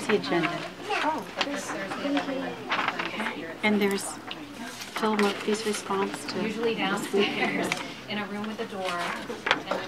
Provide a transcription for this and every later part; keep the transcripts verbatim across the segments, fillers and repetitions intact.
the agenda. Oh, this Okay. And there's Phil Murphy's response to usually downstairs in a room with a door and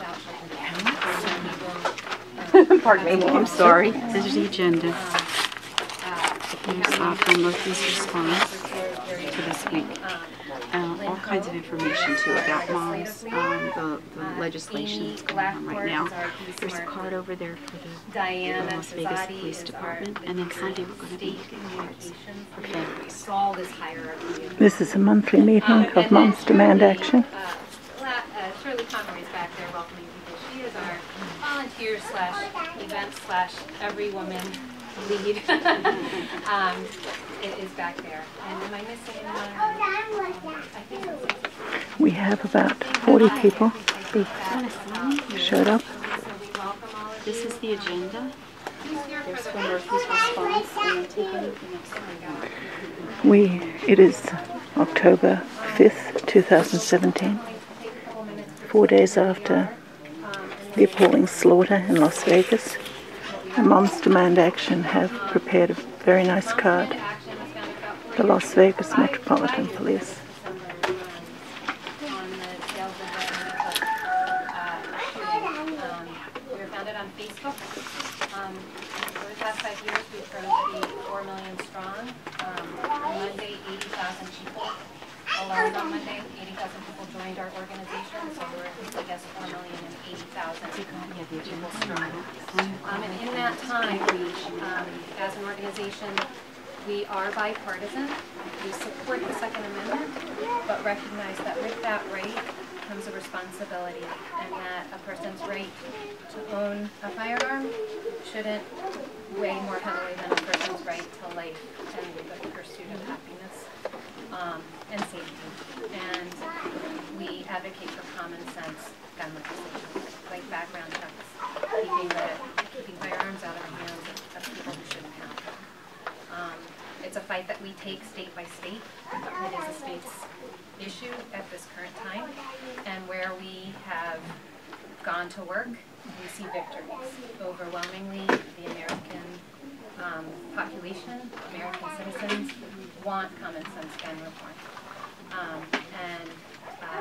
without. Pardon me, I'm sorry. This is the agenda. Here's uh, Phil Murphy's response to this week. Uh, all kinds of information too about moms, um, the, the legislation that's going on right now. There's a card over there for the, the Las Vegas Police Department, and then Sunday we're going to be making cards for families. This is a monthly meeting of Moms Demand Action. Uh, Shirley Conroy is back there welcoming people. She is our volunteer slash event slash every woman lead. um, it is back there. And am I missing anyone? I think we have about forty people who showed up. This is the agenda. There's Phil Murphy's response, and then take anything else. We, it is October fifth, two thousand seventeen, four days after the appalling slaughter in Las Vegas. And Moms Demand Action have prepared a very nice card. The Las Vegas Metropolitan Police. We were founded on Facebook. Um, over the past five years, we've grown to be four million strong. Um, on Monday, eighty thousand people. Alone on Monday, eighty thousand people joined our organization, so we're, I guess, four million eighty thousand people strong. Um, and in that time, um, as an organization, we are bipartisan. We support the Second Amendment, but recognize that with that right comes a responsibility, and that a person's right to own a firearm shouldn't weigh more heavily than a person's right to life and the pursuit of happiness um, and safety. And we advocate for common sense gun legislation, like background checks, keeping, the, keeping firearms out of the hands of, of people who shouldn't have them. Um, it's a fight that we take state by state. It is a state's issue at this current time, and where we have gone to work, we see victories. Overwhelmingly, the American um, population, American citizens, want common sense gun reform. Um, and uh,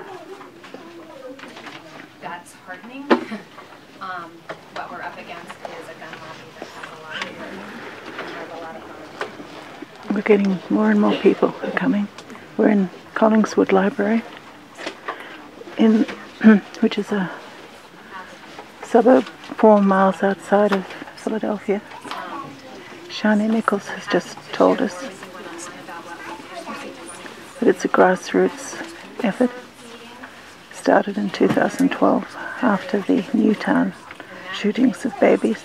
that's heartening. um, what we're up against is a gun lobby that has a lot of work and has a lot of power. We're getting more and more people are coming. We're in Collingswood Library, in which is a suburb four miles outside of Philadelphia. Shani Nichols has just told us that it's a grassroots effort. Started in two thousand twelve after the Newtown shootings of babies.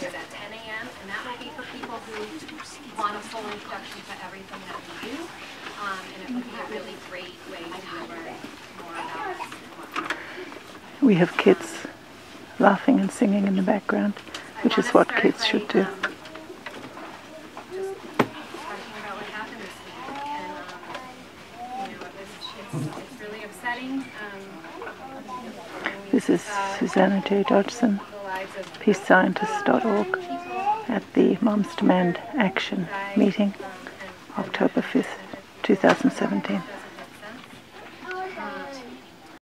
Want a full introduction to everything that we do, um, and it would be a really great way to learn more about it. We have kids laughing and singing in the background, which is what kids should do. Um, just talking about what happened this week, and um, you know, it was, it's, it's really upsetting. Um, This is Susanna J. Dodgson, peace scientist dot org, at the Moms Demand Action meeting, October fifth, two thousand seventeen.